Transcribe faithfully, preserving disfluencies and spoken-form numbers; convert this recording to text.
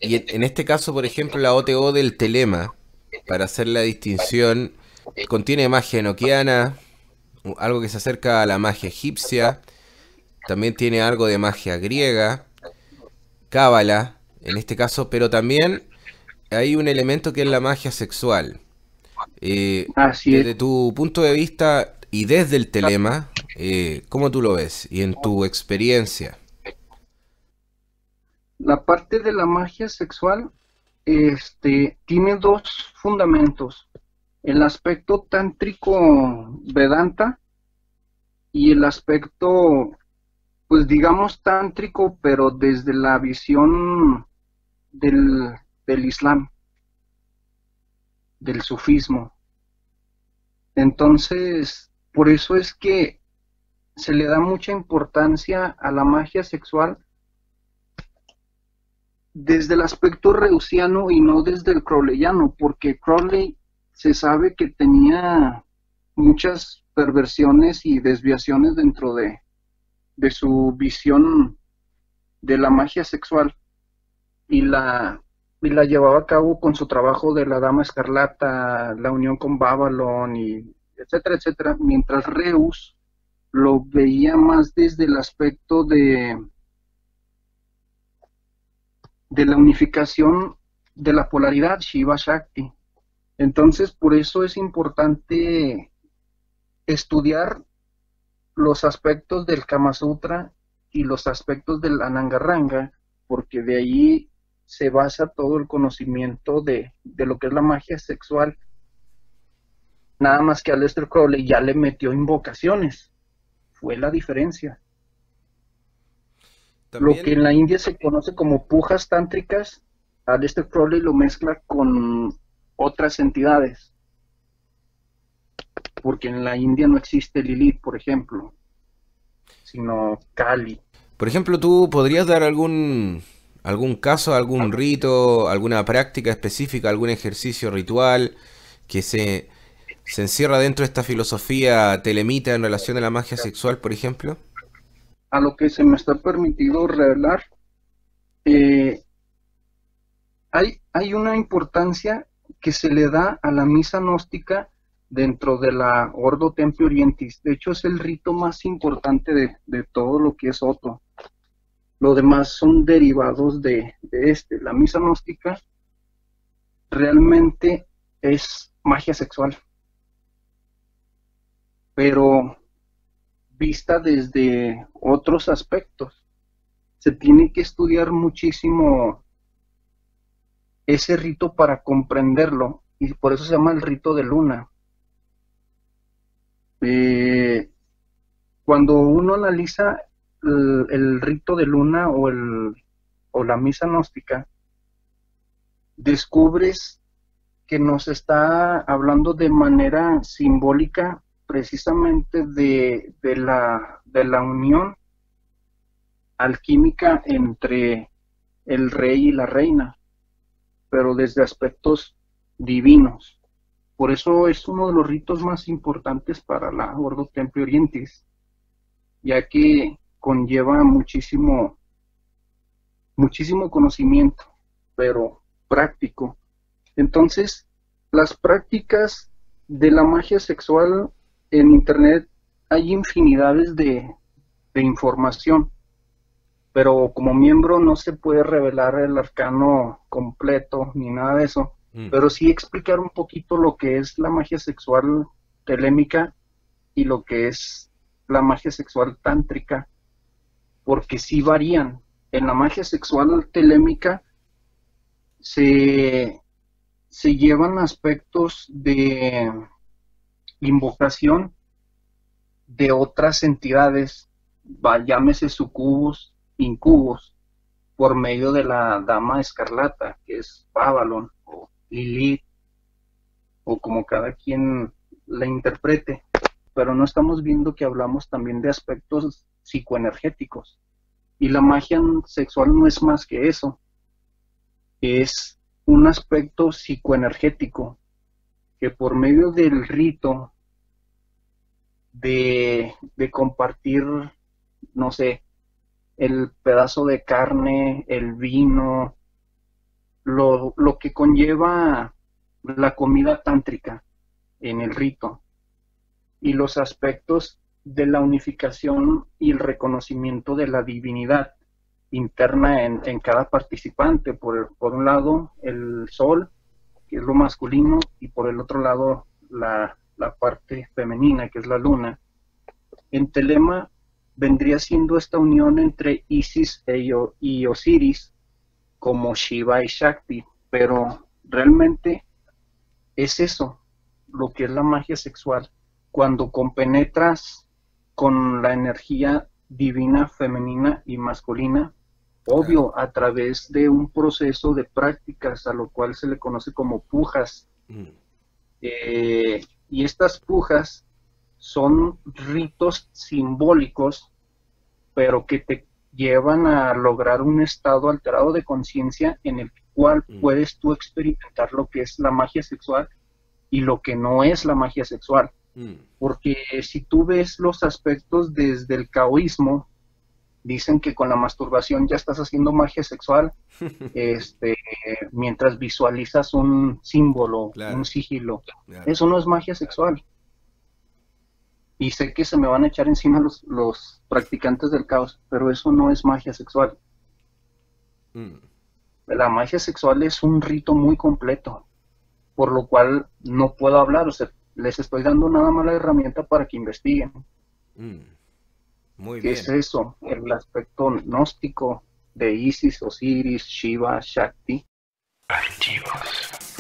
Y en, en este caso, por ejemplo, la O T O del telema, para hacer la distinción, contiene magia enoquiana, algo que se acerca a la magia egipcia, también tiene algo de magia griega, cábala, en este caso, pero también hay un elemento que es la magia sexual. Eh, Así es. desde tu punto de vista y desde el telema, eh, ¿cómo tú lo ves? Y en tu experiencia. La parte de la magia sexual, este, tiene dos fundamentos. El aspecto tántrico Vedanta y el aspecto, pues digamos, tántrico, pero desde la visión del, del Islam, del sufismo. Entonces, por eso es que se le da mucha importancia a la magia sexual desde el aspecto reusiano y no desde el crowleyano, porque Crowley se sabe que tenía muchas perversiones y desviaciones dentro de, de su visión de la magia sexual y la, y la llevaba a cabo con su trabajo de la Dama Escarlata, la unión con Babylon, y etcétera, etcétera, mientras Reus lo veía más desde el aspecto de, de la unificación de la polaridad Shiva Shakti. Entonces, por eso es importante estudiar los aspectos del Kama Sutra y los aspectos del Anangaranga, porque de ahí se basa todo el conocimiento de, de lo que es la magia sexual. Nada más que Aleister Crowley ya le metió invocaciones, fue la diferencia. Lo que También, en la India se conoce como pujas tántricas, Aleister Crowley lo mezcla con otras entidades, porque en la India no existe Lilith, por ejemplo, sino Kali. por ejemplo, tú podrías dar algún algún caso, algún rito, alguna práctica específica, algún ejercicio ritual que se, se encierra dentro de esta filosofía telemita en relación a la magia sexual, por ejemplo. A lo que se me está permitido revelar, eh, hay, hay una importancia que se le da a la misa gnóstica dentro de la Ordo Templi Orientis. De hecho, es el rito más importante de, de todo lo que es Otto. Lo demás son derivados de, de este. La misa gnóstica realmente es magia sexual, pero vista desde otros aspectos. Se tiene que estudiar muchísimo ese rito para comprenderlo, y por eso se llama el rito de luna. Eh, cuando uno analiza el, el, rito de luna o, el, o la misa gnóstica, descubres que nos está hablando de manera simbólica precisamente de, de, la, de la unión alquímica entre el rey y la reina, pero desde aspectos divinos. Por eso es uno de los ritos más importantes para la Ordo Templi Orientis, ya que conlleva muchísimo, muchísimo conocimiento, pero práctico. Entonces, las prácticas de la magia sexual en Internet hay infinidades de, de información, pero como miembro no se puede revelar el arcano completo ni nada de eso, Mm. pero sí explicar un poquito lo que es la magia sexual telémica y lo que es la magia sexual tántrica, porque sí varían. En la magia sexual telémica se, se llevan aspectos de invocación de otras entidades, llámese sucubus, incubus, por medio de la Dama Escarlata, que es Babylon o Lilith, o como cada quien la interprete. Pero no estamos viendo que hablamos también de aspectos psicoenergéticos. Y la magia sexual no es más que eso, es un aspecto psicoenergético que por medio del rito de, de compartir, no sé, el pedazo de carne, el vino, lo, lo que conlleva la comida tántrica en el rito y los aspectos de la unificación y el reconocimiento de la divinidad interna en, en cada participante. Por, por un lado, el sol, que es lo masculino, y por el otro lado, la, la parte femenina, que es la luna. En Telema vendría siendo esta unión entre Isis y Osiris, como Shiva y Shakti, pero realmente es eso, lo que es la magia sexual. Cuando compenetras con la energía divina femenina y masculina, obvio, a través de un proceso de prácticas a lo cual se le conoce como pujas. Mm. Eh, y estas pujas son ritos simbólicos, pero que te llevan a lograr un estado alterado de conciencia en el cual mm. puedes tú experimentar lo que es la magia sexual y lo que no es la magia sexual. Mm. Porque si tú ves los aspectos desde el taoísmo, dicen que con la masturbación ya estás haciendo magia sexual, este, mientras visualizas un símbolo, claro, un sigilo. Claro. Eso no es magia sexual. Y sé que se me van a echar encima los, los practicantes del caos, pero eso no es magia sexual. Mm. La magia sexual es un rito muy completo, por lo cual no puedo hablar, o sea, les estoy dando nada más la herramienta para que investiguen. Mm. Muy ¿Qué bien. Es eso? El aspecto gnóstico de Isis, Osiris, Shiva, Shakti. Archivos.